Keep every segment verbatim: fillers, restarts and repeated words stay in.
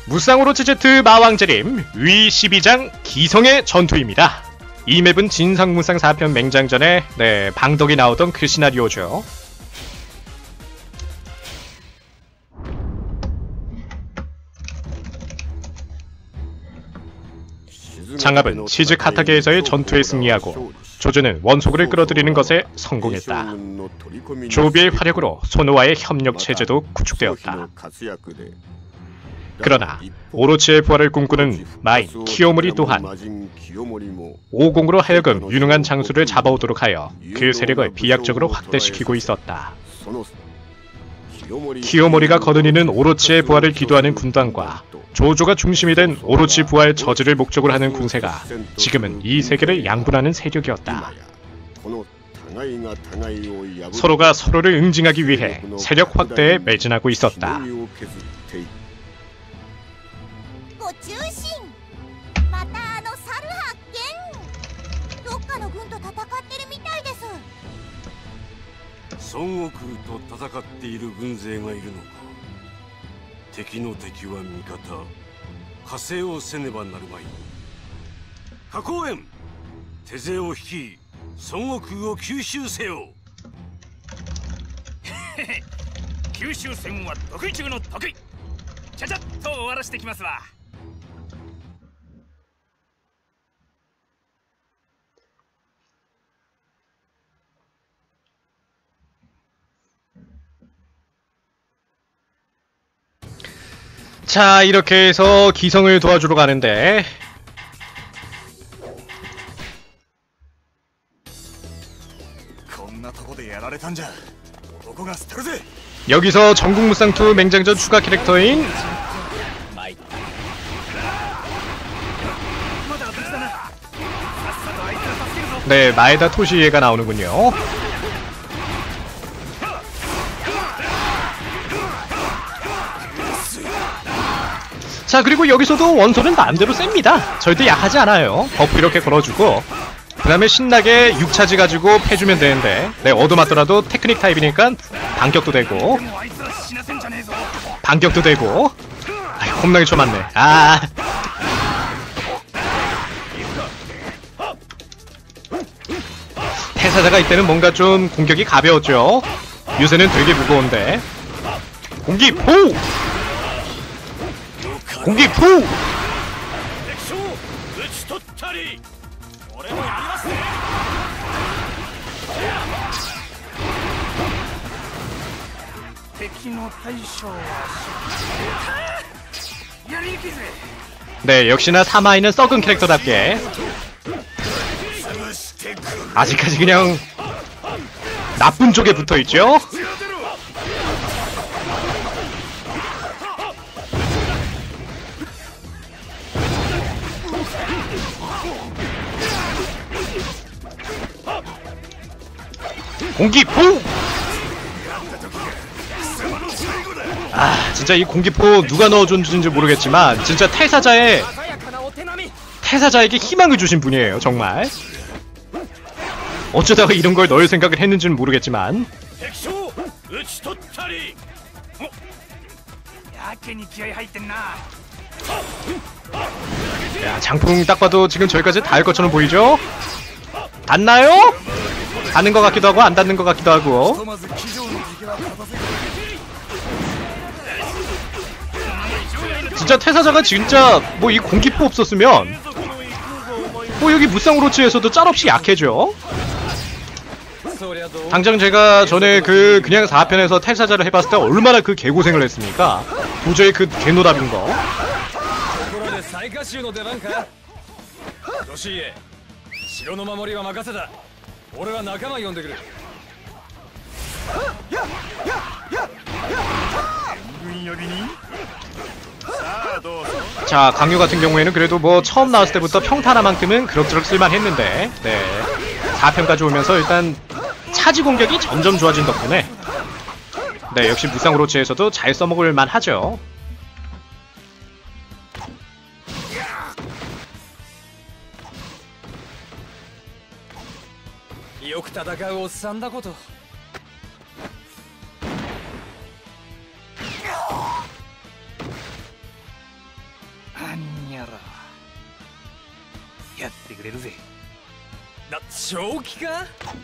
무쌍 오로치 Z 마왕재림 위 십이 장 기성의 전투입니다. 이 맵은 진상무쌍 사 편 맹장전에 네, 방덕이 나오던 그 시나리오죠. 장갑은 시즈카타게에서의 전투에 승리하고 조조는 원소국을 끌어들이는 것에 성공했다. 조비의 활약으로 소노와의 협력 체제도 구축되었다. 그러나 오로치의 부활을 꿈꾸는 마인 키요모리 또한 오공으로 하여금 유능한 장수를 잡아오도록 하여 그 세력을 비약적으로 확대시키고 있었다. 키요모리가 거느리는 오로치의 부활을 기도하는 군단과 조조가 중심이 된 오로치 부활 저지를 목적으로 하는 군세가 지금은 이 세계를 양분하는 세력이었다. 서로가 서로를 응징하기 위해 세력 확대에 매진하고 있었다. 孫悟空と戦っている軍勢がいるのか。敵の敵は味方。加勢をせねばなるまい。花公園、手勢を率い、孫悟空を吸収せよ。へへ、吸収戦は得意中の得意。ちゃちゃっと終わらしてきますわ。 자, 이렇게 해서 기성을 도와주러 가는데 여기서 전국무쌍 투 맹장전 추가 캐릭터인 네, 마에다 토시에가 나오는군요. 자, 그리고 여기서도 원소는 마음대로 셉니다. 절대 약하지 않아요. 버프 이렇게 걸어주고 그 다음에 신나게 육 차지 가지고 패주면 되는데 네, 얻어맞더라도 테크닉 타입이니까 반격도 되고 반격도 되고 아이, 겁나게 쳐맞네. 아, 태사자가 이때는 뭔가 좀 공격이 가벼웠죠. 요새는 되게 무거운데 공기 포! 공기 푸! 네, 역시나 사마이는 썩은 캐릭터답게 아직까지 그냥 나쁜 쪽에 붙어있죠? 공기포! 아, 진짜 이 공기포 누가 넣어준지 모르겠지만 진짜 태사자의 태사자에게 희망을 주신 분이에요, 정말. 어쩌다가 이런 걸 넣을 생각을 했는지는 모르겠지만. 야, 장풍 딱 봐도 지금 저기까지 닿을 것처럼 보이죠? 닿나요? 닿는 것 같기도 하고 안 닿는 것 같기도 하고. 진짜 태사자가 진짜 뭐 이 공기포 없었으면 뭐 여기 무쌍 오로치에서도 짤없이 약해져. 당장 제가 전에 그 그냥 사 편에서 태사자를 해봤을 때 얼마나 그 개고생을 했습니까? 도저히 그 개노답인 거. 자, 강요 같은 경우에는 그래도 뭐 처음 나왔을 때부터 평타나만큼은 그럭저럭 쓸만했는데 네, 사 편까지 오면서 일단 차지 공격이 점점 좋아진 덕분에 네, 역시 무쌍 오로치에서도 잘 써먹을 만하죠. やってくれるぜ。な、正気か？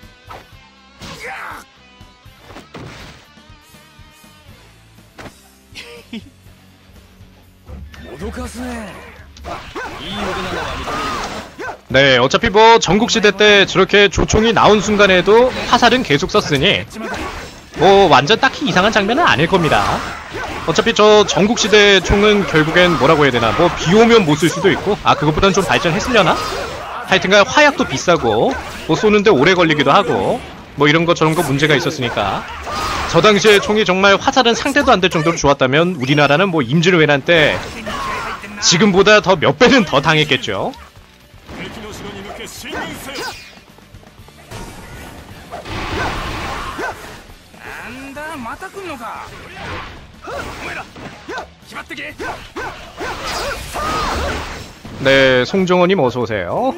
脅かすね。いい腕なのは認める。 네, 어차피 뭐 전국시대 때 저렇게 조총이 나온 순간에도 화살은 계속 썼으니 뭐 완전 딱히 이상한 장면은 아닐 겁니다. 어차피 저 전국시대 총은 결국엔 뭐라고 해야 되나, 뭐 비오면 못 쓸 수도 있고, 아 그것보단 좀 발전했으려나? 하여튼간 화약도 비싸고 뭐 쏘는데 오래 걸리기도 하고 뭐 이런 거 저런 거 문제가 있었으니까 저 당시에 총이 정말 화살은 상대도 안 될 정도로 좋았다면 우리나라는 뭐 임진왜란 때 지금보다 더 몇 배는 더 당했겠죠. 네, 송정원님 어서오세요.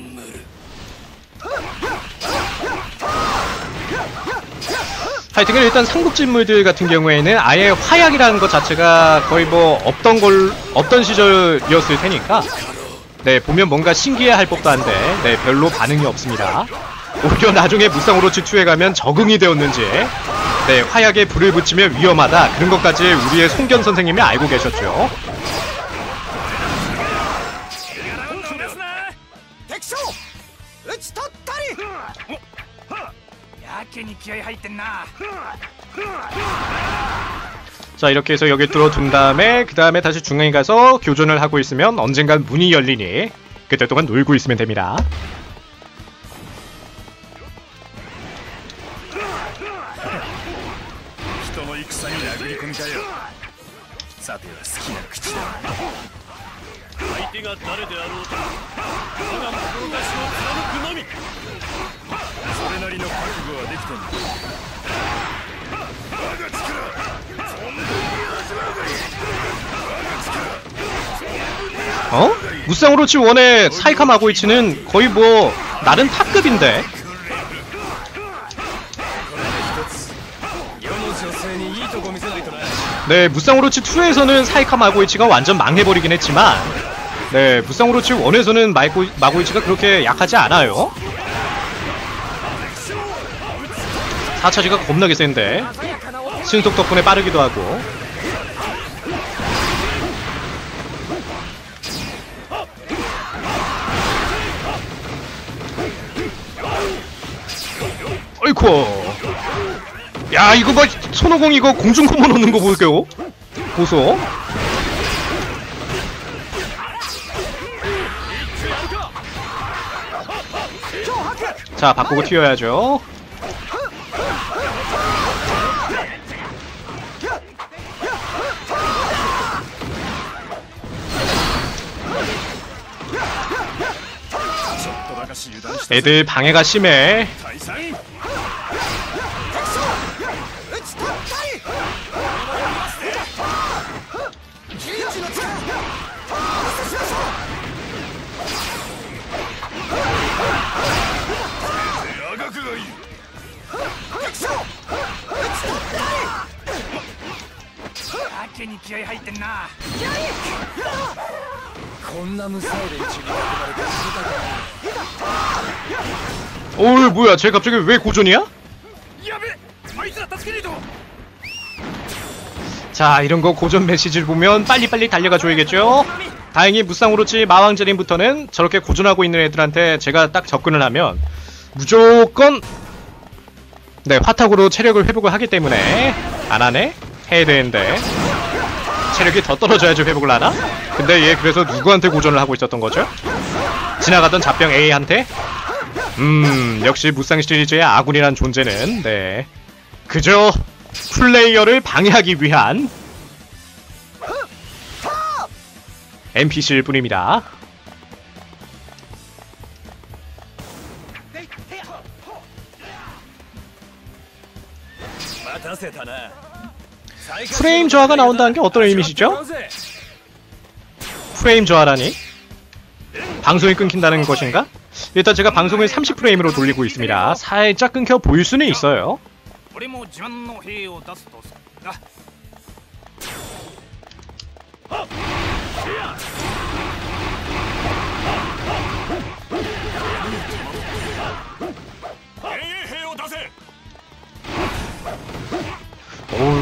하여튼 일단 삼국진물들 같은 경우에는 아예 화약이라는 것 자체가 거의 뭐 없던 걸 없던 시절이었을 테니까 네, 보면 뭔가 신기해할 법도 한데 네, 별로 반응이 없습니다. 오히려 나중에 무쌍오로치 투에 가면 적응이 되었는지 네, 화약에 불을 붙이면 위험하다 그런 것까지 우리의 송견 선생님이 알고 계셨죠. 자, 이렇게 해서 여기 뚫어둔 다음에 그 다음에 다시 중앙에 가서 교전을 하고 있으면 언젠간 문이 열리니 그때 동안 놀고 있으면 됩니다. 어? 무쌍오로치 원의 사이카 마고이치는 거의 뭐 나름 탑급인데. 네, 무쌍오로치 투에서는 사이카 마고이치가 완전 망해버리긴 했지만 네, 무쌍오로치 원에서는 마이고, 마고이치가 그렇게 약하지 않아요. 사 차지가 겁나게 센데 신속 덕분에 빠르기도 하고. 어이쿠, 야 이거 뭐 손오공 이거 공중코모 넣는 거 볼게요. 보소. 자, 바꾸고 튀어야죠. 애들 방해가 심해. 어이 뭐야, 쟤 갑자기 왜 고전이야? 자, 이런거 고전 메시지를 보면 빨리빨리 달려가 줘야겠죠? 다행히 무쌍오로치 마왕자린부터는 저렇게 고전하고 있는 애들한테 제가 딱 접근을 하면 무조건 네, 화탁으로 체력을 회복을 하기 때문에 안하네? 해야 되는데 체력이 더 떨어져야지 회복을 하나? 근데 얘 그래서 누구한테 고전을 하고 있었던 거죠? 지나가던 잡병 A한테? 음, 역시 무쌍 시리즈의 아군이란 존재는 네, 그저 플레이어를 방해하기 위한 엔피씨일 뿐입니다. 프레임 저하가 나온다는 게 어떤 의미시죠? 프레임 저하라니? 방송이 끊긴다는 것인가? 일단 제가 방송을 삼십 프레임으로 돌리고 있습니다. 살짝 끊겨 보일 수는 있어요.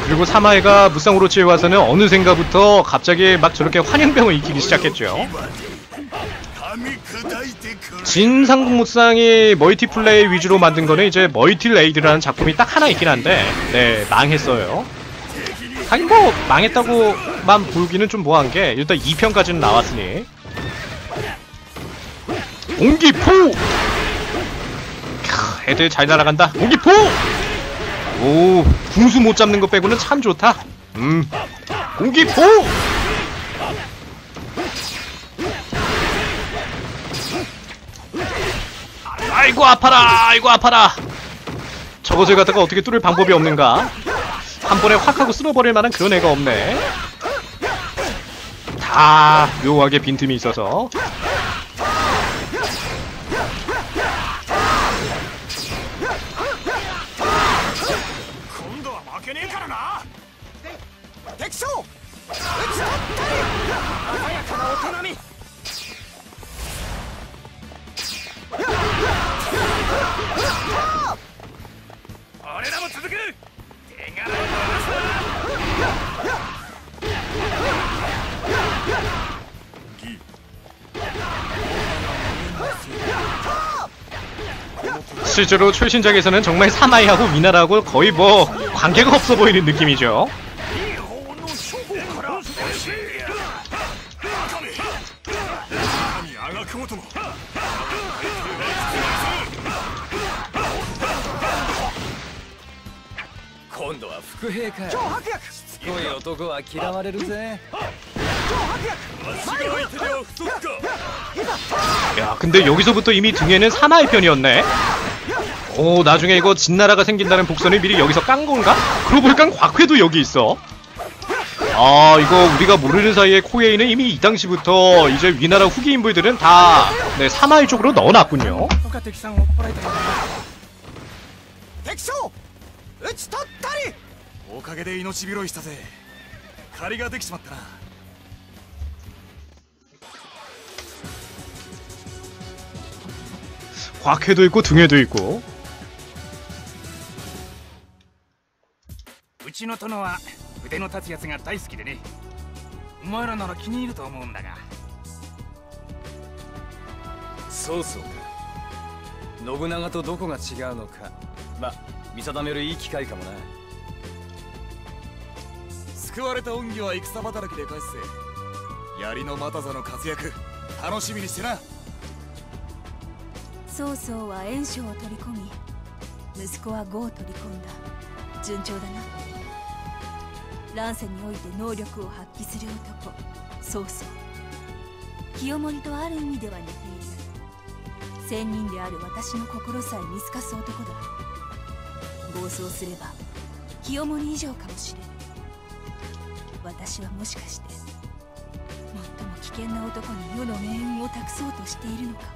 그리고 사마이가 무쌍 오로치에 와서는 어느샌가부터 갑자기 막 저렇게 환영병을 익히기 시작했죠. 진상국 무쌍이 멀티플레이 위주로 만든 거는 이제 멀티레이드라는 작품이 딱 하나 있긴 한데, 네, 망했어요. 하긴 뭐 망했다고만 보기는 좀 뭐한 게 일단 이 편까지는 나왔으니. 공기포! 캬, 애들 잘 날아간다. 공기포! 오, 궁수 못 잡는 거 빼고는 참 좋다. 음, 공기포! 아이고 아파라, 아이고 아파라. 저것을 갖다가 어떻게 뚫을 방법이 없는가? 한 번에 확 하고 쓸어버릴 만한 그런 애가 없네. 다 묘하게 빈틈이 있어서. 실제로 최신작에서는 정말 사마이하고 위나라하고 거의 뭐 관계가 없어 보이는 느낌이죠. 야, 근데 여기서부터 이미 등에는 사마이 편이었네. 오, 나중에 이거 진나라가 생긴다는 복선을 미리 여기서 깐 건가? 그러고 보니까 곽회도 여기 있어. 아, 이거 우리가 모르는 사이에 코에이는 이미 이 당시부터 이제 위나라 후기 인물들은 다 네, 사마이 쪽으로 넣어놨군요. 곽회도 있고 등에도 있고. うちの殿は腕の立つやつが大好きでね。お前らなら気に入ると思うんだが。そうそうか。信長とどこが違うのか、まあ見定めるいい機会かもな。救われた恩義は戦働きで返すぜ。槍の又座の活躍楽しみにしてな。 曹操は袁紹を取り込み、息子は呉を取り込んだ。順調だな。乱世において能力を発揮する男、曹操。清盛とある意味では似ている。仙人である私の心さえ見透かす男だ。暴走すれば清盛以上かもしれぬ。私はもしかして最も危険な男に世の命運を託そうとしているのか。